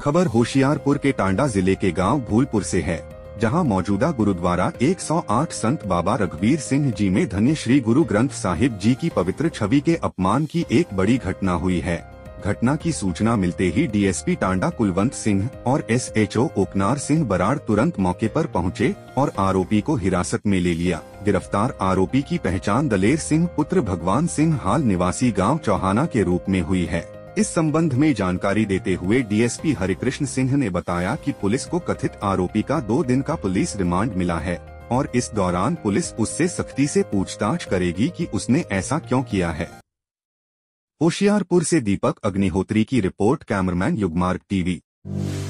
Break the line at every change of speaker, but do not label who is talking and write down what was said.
खबर होशियारपुर के टांडा जिले के गांव भूलपुर से है, जहां मौजूदा गुरुद्वारा 108 संत बाबा रघुवीर सिंह जी में धन्य श्री गुरु ग्रंथ साहिब जी की पवित्र छवि के अपमान की एक बड़ी घटना हुई है। घटना की सूचना मिलते ही डीएसपी टांडा कुलवंत सिंह और एसएचओ ओकनार सिंह बराड़ तुरंत मौके पर पहुंचे और आरोपी को हिरासत में ले लिया। गिरफ्तार आरोपी की पहचान दलेर सिंह पुत्र भगवान सिंह हाल निवासी गांव चौहाना के रूप में हुई है। इस संबंध में जानकारी देते हुए डीएसपी हरिकृष्ण सिंह ने बताया कि पुलिस को कथित आरोपी का 2 दिन का पुलिस रिमांड मिला है और इस दौरान पुलिस उससे सख्ती से पूछताछ करेगी कि उसने ऐसा क्यों किया है। होशियारपुर से दीपक अग्निहोत्री की रिपोर्ट, कैमरामैन युगमार्ग टीवी।